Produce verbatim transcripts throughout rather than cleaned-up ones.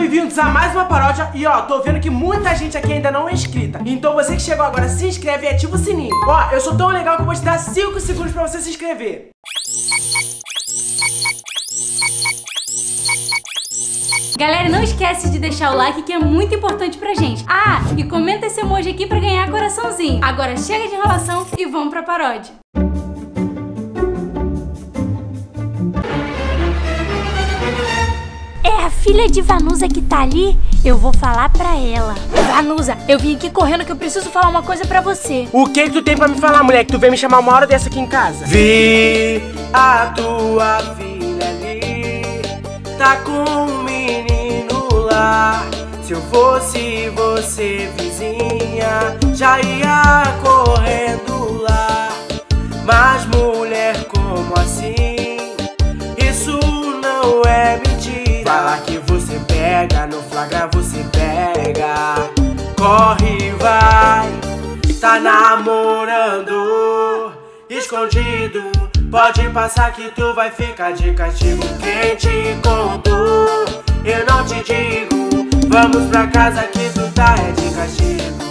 bem-vindos a mais uma paródia. E ó, tô vendo que muita gente aqui ainda não é inscrita. Então você que chegou agora, se inscreve e ativa o sininho. Ó, eu sou tão legal que eu vou te dar cinco segundos pra você se inscrever. Galera, não esquece de deixar o like, que é muito importante pra gente. Ah, e comenta esse emoji aqui pra ganhar coraçãozinho. Agora chega de enrolação e vamos pra paródia. É a filha de Vanusa que tá ali? Eu vou falar pra ela. Vanusa, eu vim aqui correndo que eu preciso falar uma coisa pra você. O que que tu tem pra me falar, mulher? Que tu veio me chamar uma hora dessa aqui em casa? Vi a tua filha ali, tá com um menino lá. Se eu fosse você, vizinha, já ia correndo lá. Mas mulher, como assim? Isso não é mentira. Fala que você pega, no flagra você pega. Corre, vai, tá namorando escondido. Pode passar que tu vai ficar de castigo. Quem te contou, eu não te digo. Vamos pra casa que tu tá é de castigo.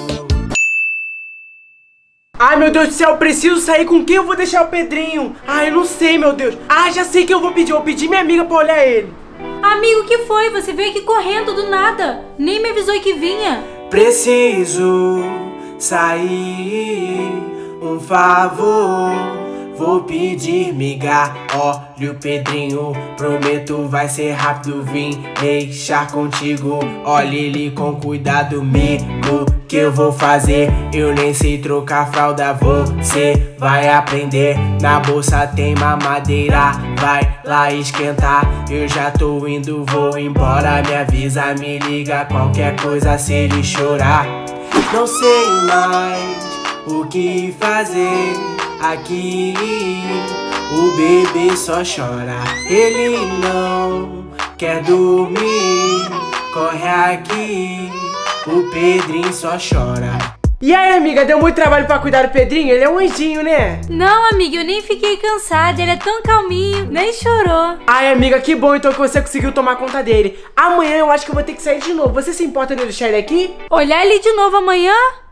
Ai, meu Deus do céu, eu preciso sair. Com quem eu vou deixar o Pedrinho? Ai, eu não sei, meu Deus. Ah, já sei que eu vou pedir. Eu vou pedir minha amiga pra olhar ele. Amigo, o que foi? Você veio aqui correndo do nada. Nem me avisou que vinha. Preciso sair, um favor, vou pedir miga. Olha o Pedrinho, prometo vai ser rápido. Vim deixar contigo, olha ele com cuidado. Migo, que eu vou fazer? Eu nem sei trocar fralda, você vai aprender. Na bolsa tem mamadeira, vai lá esquentar. Eu já tô indo, vou embora. Me avisa, me liga, qualquer coisa se ele chorar. Não sei mais o que fazer aqui. O bebê só chora, ele não quer dormir. Corre aqui, o Pedrinho só chora. E aí, amiga, deu muito trabalho pra cuidar do Pedrinho? Ele é um anjinho, né? Não, amiga, eu nem fiquei cansada. Ele é tão calminho, nem chorou. Ai, amiga, que bom então que você conseguiu tomar conta dele. Amanhã eu acho que eu vou ter que sair de novo. Você se importa de eu deixar ele aqui? Olhar ele de novo amanhã?